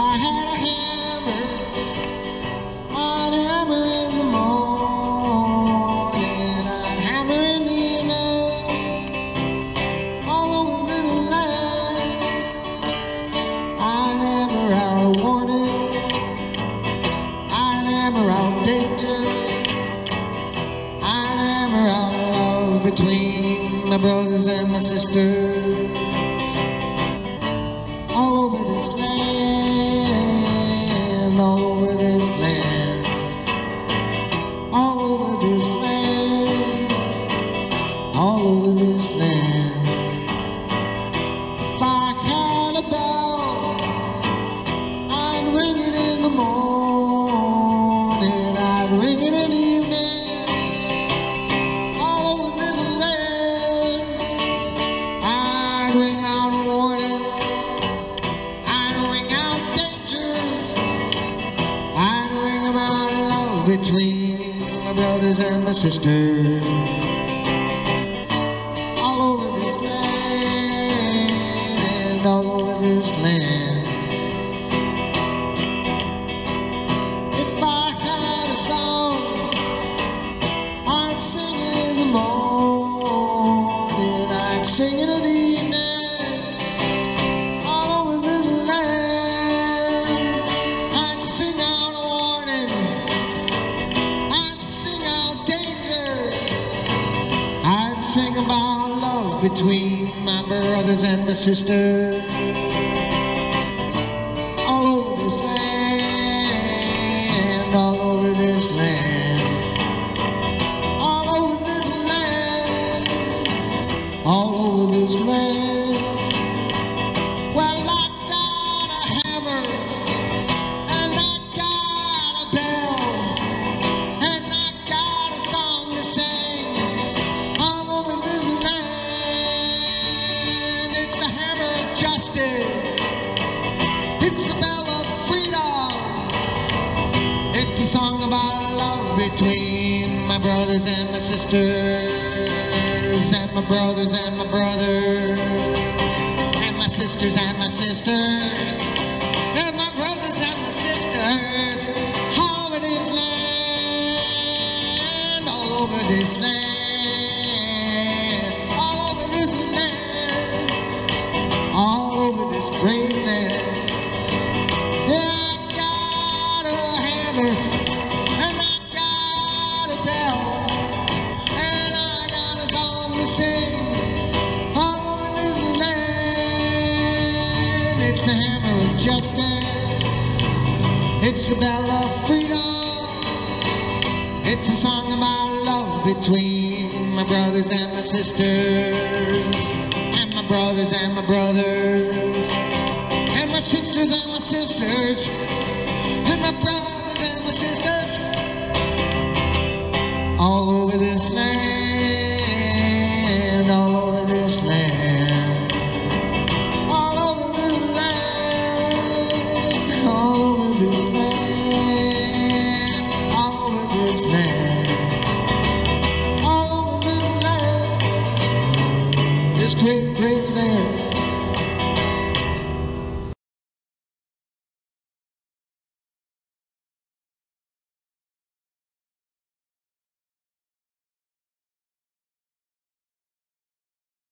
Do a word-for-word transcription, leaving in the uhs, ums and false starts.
had a hammer, I'd hammer in the morning, I'd hammer in the evening, all over this land. I'd hammer out a warning, I'd hammer out danger, I'd hammer out love between my brothers and my sisters. All over this land, all over this land, all over this land, all over this land. If I had a bell, I'd ring it in the morning, I'd ring it in the evening, all over this land. I'd ring out a warning, between my brothers and my sisters. All over this land, all over this land. If I had a song, I'd sing it in the morning, I'd sing it in the evening. All over this land, I'd sing out a warning, sing about love between my brothers and my sisters. All over this land, all over this land, all over this land, all over this land. Well, I got a hammer, and I got a bell, and I got a song to sing. It's the bell of freedom. It's a song about love between my brothers and my sisters, and my brothers and my brothers, and my sisters and my sisters, and my brothers and my sisters, all over this land, all over this land, all over this land, all over this great land. Yeah, I got a hammer, and I got a bell, and I got a song to sing all over this land. It's the hammer of justice, it's the bell of freedom, it's a song about love between my brothers and my sisters, and my brothers and my brothers, and my sisters and my sisters, and my brothers and my sisters, all over this land, all over this land, all over this land, all over this land, all over this land, all over this land, this great, great land.